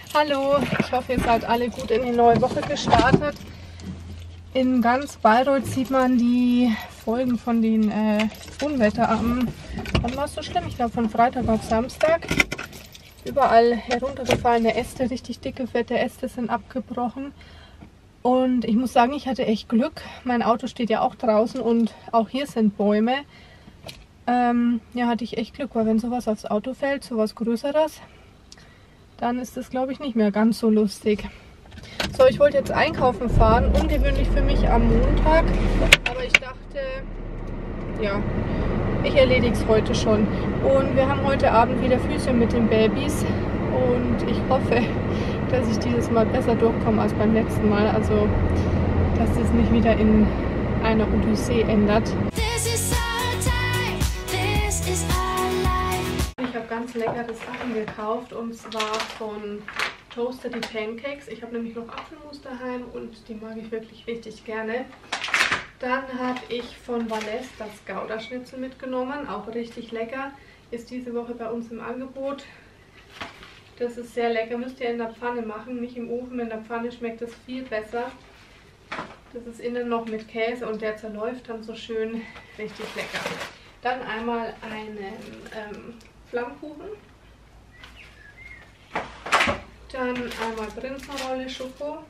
Hallo, ich hoffe, ihr seid alle gut in die neue Woche gestartet. In ganz Bayreuth sieht man die Folgen von den Unwetter wann war es so schlimm? Ich glaube von Freitag auf Samstag. Überall heruntergefallene Äste, richtig dicke, fette Äste sind abgebrochen. Und ich muss sagen, ich hatte echt Glück. Mein Auto steht ja auch draußen und auch hier sind Bäume. Ja, hatte ich echt Glück, weil wenn sowas aufs Auto fällt, sowas Größeres, dann ist das, glaube ich, nicht mehr ganz so lustig. So, ich wollte jetzt einkaufen fahren, ungewöhnlich für mich am Montag, aber ich dachte, ja, ich erledige es heute schon. Und wir haben heute Abend wieder Physio mit den Babys und ich hoffe, dass ich dieses Mal besser durchkomme als beim letzten Mal, also dass das nicht wieder in einer Odyssee ändert. Ich habe ganz leckere Sachen gekauft und zwar von Toaster die Pancakes. Ich habe nämlich noch Apfelmus daheim und die mag ich wirklich richtig gerne. Dann habe ich von Valais das Gouda-Schnitzel mitgenommen, auch richtig lecker. Ist diese Woche bei uns im Angebot. Das ist sehr lecker, müsst ihr in der Pfanne machen, nicht im Ofen. In der Pfanne schmeckt es viel besser. Das ist innen noch mit Käse und der zerläuft dann so schön, richtig lecker. Dann einmal einen Flammkuchen. Dann einmal Prinzenrolle Schoko.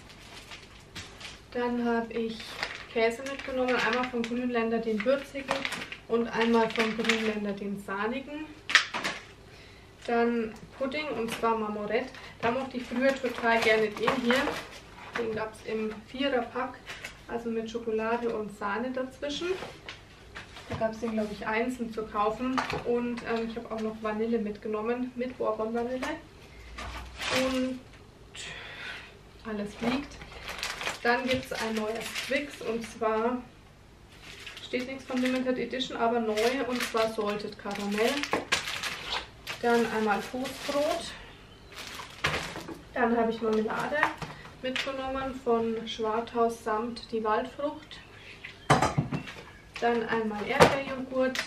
Dann habe ich Käse mitgenommen, einmal vom Grünländer den würzigen und einmal vom Grünländer den sahnigen. Dann Pudding und zwar Marmorette. Da mochte ich früher total gerne den hier. Den gab es im 4er-Pack, also mit Schokolade und Sahne dazwischen. Da gab es den, glaube ich, einzeln zu kaufen. Und ich habe auch noch Vanille mitgenommen, mit Bourbon-Vanille. Und alles liegt. Dann gibt es ein neues Twix und zwar steht nichts von Limited Edition, aber neu und zwar Salted Karamell. Dann einmal Toastbrot. Dann habe ich Marmelade mitgenommen von Schwarthaus samt die Waldfrucht. Dann einmal Erdbeerjoghurt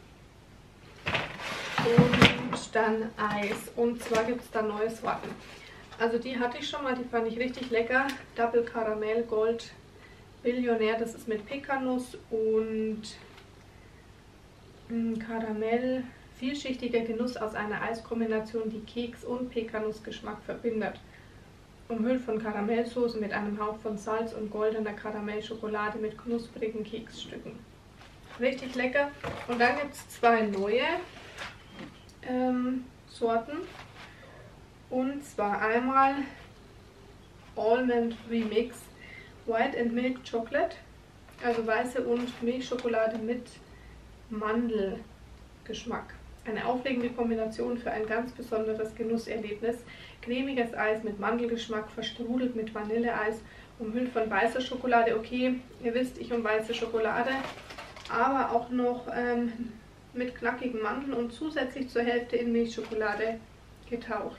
und dann Eis. Und zwar gibt es da neue Sorten. Also die hatte ich schon mal, die fand ich richtig lecker. Double Caramel Gold Billionär, das ist mit Pekanuss und Karamell. Vielschichtiger Genuss aus einer Eiskombination, die Keks- und Pekanussgeschmack verbindet. Umhüllt von Karamellsoße mit einem Hauch von Salz und goldener Karamellschokolade mit knusprigen Keksstücken. Richtig lecker. Und dann gibt es zwei neue Sorten. Und zwar einmal Almond Remix White and Milk Chocolate. Also weiße und Milchschokolade mit Mandelgeschmack. Eine aufregende Kombination für ein ganz besonderes Genusserlebnis. Cremiges Eis mit Mandelgeschmack, verstrudelt mit Vanilleeis, umhüllt von weißer Schokolade. Okay, ihr wisst, ich um weiße Schokolade, aber auch noch mit knackigen Mandeln und zusätzlich zur Hälfte in Milchschokolade getaucht.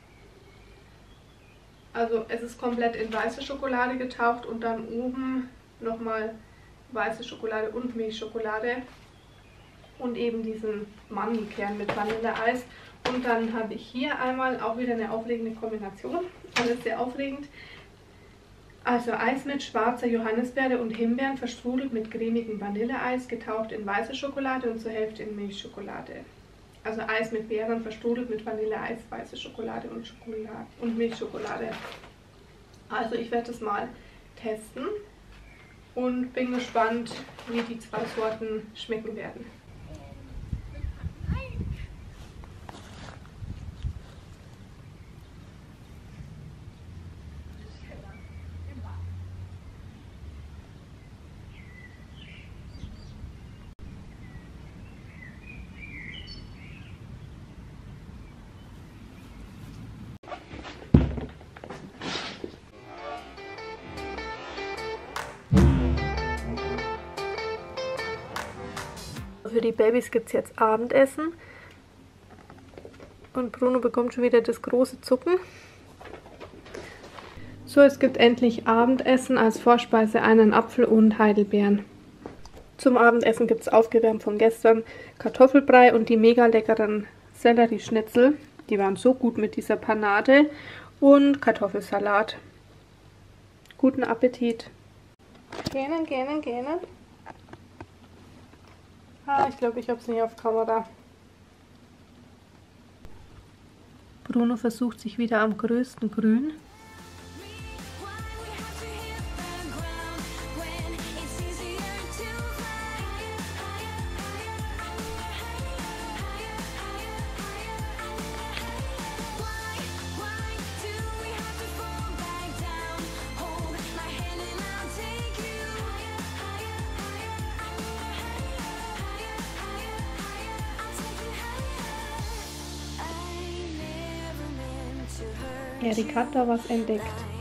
Also es ist komplett in weiße Schokolade getaucht und dann oben nochmal weiße Schokolade und Milchschokolade. Und eben diesen Mandelkern mit Vanilleeis. Und dann habe ich hier einmal auch wieder eine aufregende Kombination. Alles sehr aufregend. Also Eis mit schwarzer Johannisbeere und Himbeeren, verstrudelt mit cremigem Vanilleeis, getaucht in weiße Schokolade und zur Hälfte in Milchschokolade. Also Eis mit Beeren, verstrudelt mit Vanilleeis, weiße Schokolade und Milchschokolade. Also ich werde das mal testen und bin gespannt, wie die zwei Sorten schmecken werden. Für die Babys gibt es jetzt Abendessen und Bruno bekommt schon wieder das große Zucken. So, es gibt endlich Abendessen, als Vorspeise einen Apfel und Heidelbeeren. Zum Abendessen gibt es aufgewärmt von gestern Kartoffelbrei und die mega leckeren Sellerieschnitzel. Die waren so gut mit dieser Panade. und Kartoffelsalat. Guten Appetit. Gähnen. Ah, ich glaube, ich habe es nicht auf Kamera. Bruno versucht sich wieder am größten Grün. Erik hat da was entdeckt.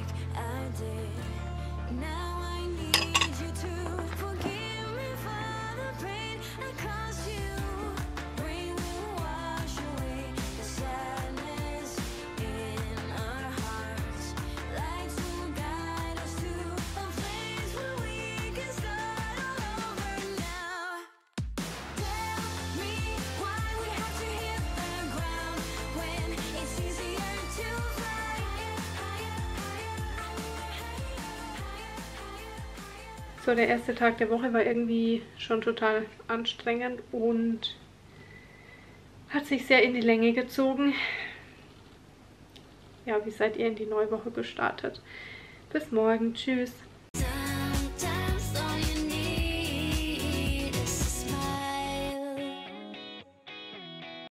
So, der erste Tag der Woche war irgendwie schon total anstrengend und hat sich sehr in die Länge gezogen. Ja, wie seid ihr in die neue Woche gestartet? Bis morgen, tschüss.